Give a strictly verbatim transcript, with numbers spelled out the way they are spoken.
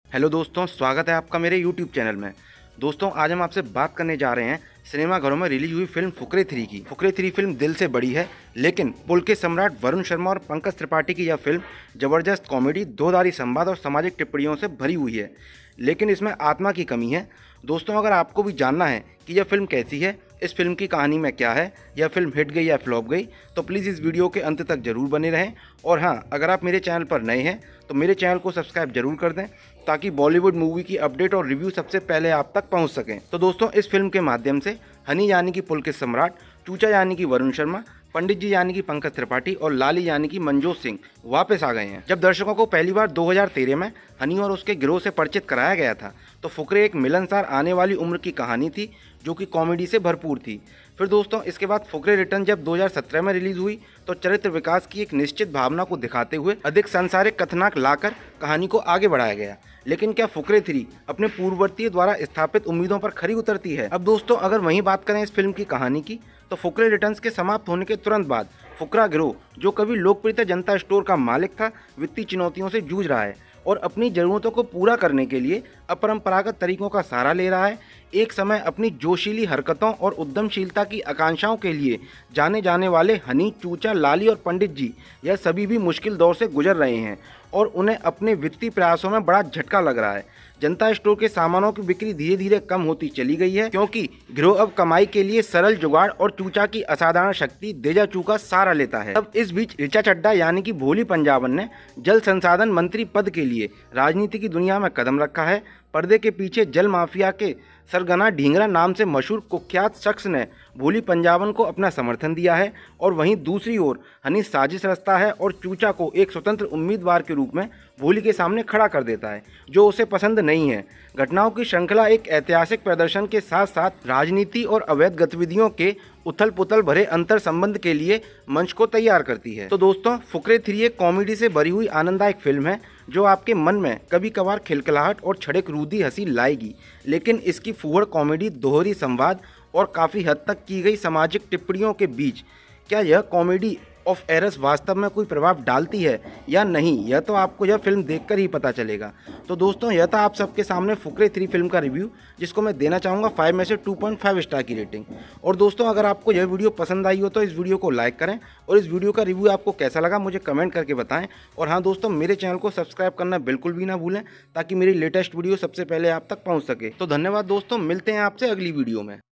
Hello दोस्तों, स्वागत है आपका मेरे यूट्यूब चैनल में। दोस्तों, आज हम आपसे बात करने जा रहे हैं सिनेमाघरों में रिलीज हुई फिल्म फुकरे थ्री की। फुकरे थ्री फिल्म दिल से बड़ी है, लेकिन पुलकित सम्राट वरुण शर्मा और पंकज त्रिपाठी की यह फिल्म जबरदस्त कॉमेडी, दोधारी संवाद और सामाजिक टिप्पणियों से भरी हुई है, लेकिन इसमें आत्मा की कमी है। दोस्तों, अगर आपको भी जानना है कि यह फिल्म कैसी है, इस फिल्म की कहानी में क्या है, यह फिल्म हिट गई या फ्लॉप गई, तो प्लीज़ इस वीडियो के अंत तक जरूर बने रहें। और हाँ, अगर आप मेरे चैनल पर नए हैं तो मेरे चैनल को सब्सक्राइब जरूर कर दें, ताकि बॉलीवुड मूवी की अपडेट और रिव्यू सबसे पहले आप तक पहुंच सकें। तो दोस्तों, इस फिल्म के माध्यम से हनी यानी कि पुलकित सम्राट, चूचा यानी कि वरुण शर्मा, पंडित जी यानी कि पंकज त्रिपाठी और लाली यानी कि मनजोत सिंह वापस आ गए हैं। जब दर्शकों को पहली बार दो हज़ार तेरह में हनी और उसके गिरोह से परिचित कराया गया था, तो फुकरे एक मिलनसार आने वाली उम्र की कहानी थी, जो कि कॉमेडी से भरपूर थी। फिर दोस्तों, इसके बाद फुकरे रिटर्न जब दो हज़ार सत्रह में रिलीज हुई, तो चरित्र विकास की एक निश्चित भावना को दिखाते हुए अधिक सांसारिक कथनाक लाकर कहानी को आगे बढ़ाया गया। लेकिन क्या फुकरे थ्री अपने पूर्ववर्ती द्वारा स्थापित उम्मीदों पर खरी उतरती है? अब दोस्तों, अगर वहीं बात करें इस फिल्म की कहानी की, तो फुकरे रिटर्न्स के समाप्त होने के तुरंत बाद फुकरा गिरोह, जो कभी लोकप्रियता जनता स्टोर का मालिक था, वित्तीय चुनौतियों से जूझ रहा है और अपनी जरूरतों को पूरा करने के लिए अपरंपरागत तरीकों का सहारा ले रहा है। एक समय अपनी जोशीली हरकतों और उद्यमशीलता की आकांक्षाओं के लिए जाने जाने वाले हनी, चूचा, लाली और पंडित जी यह सभी भी मुश्किल दौर से गुजर रहे हैं और उन्हें अपने वित्तीय प्रयासों में बड़ा झटका लग रहा है। जनता स्टोर के सामानों की बिक्री धीरे धीरे कम होती चली गई है, क्योंकि गिरोह अब कमाई के लिए सरल जुगाड़ और चूचा की असाधारण शक्ति देजाचू का सहारा लेता है। अब इस बीच ऋचा चड्ढा यानी कि भोली पंजाबन ने जल संसाधन मंत्री पद के लिए राजनीति की दुनिया में कदम रखा है। पर्दे के पीछे जल माफिया के सरगना ढींगरा नाम से मशहूर कुख्यात शख्स ने भोली पंजाबन को अपना समर्थन दिया है, और वहीं दूसरी ओर हनी साजिश रचता है और चूचा को एक स्वतंत्र उम्मीदवार के रूप में भोली के सामने खड़ा कर देता है, जो उसे पसंद नहीं है। घटनाओं की श्रृंखला एक ऐतिहासिक प्रदर्शन के साथ साथ राजनीति और अवैध गतिविधियों के उथल पुथल भरे अंतर संबंध के लिए मंच को तैयार करती है। तो दोस्तों, फुकरे थ्री एक कॉमेडी से भरी हुई आनंददायक फिल्म है, जो आपके मन में कभी कभार खिलखिलाहट और छड़ेक रूदी हंसी लाएगी, लेकिन इसकी फूहड़ कॉमेडी, दोहरी संवाद और काफ़ी हद तक की गई सामाजिक टिप्पणियों के बीच क्या यह कॉमेडी ऑफ एरर्स वास्तव में कोई प्रभाव डालती है या नहीं, यह तो आपको यह फिल्म देखकर ही पता चलेगा। तो दोस्तों, यह था आप सबके सामने फुकरे थ्री फिल्म का रिव्यू, जिसको मैं देना चाहूँगा फाइव में से टू पॉइंट फाइव स्टार की रेटिंग। और दोस्तों, अगर आपको यह वीडियो पसंद आई हो तो इस वीडियो को लाइक करें, और इस वीडियो का रिव्यू आपको कैसा लगा मुझे कमेंट करके बताएं। और हाँ दोस्तों, मेरे चैनल को सब्सक्राइब करना बिल्कुल भी ना भूलें, ताकि मेरी लेटेस्ट वीडियो सबसे पहले आप तक पहुँच सके। तो धन्यवाद दोस्तों, मिलते हैं आपसे अगली वीडियो में।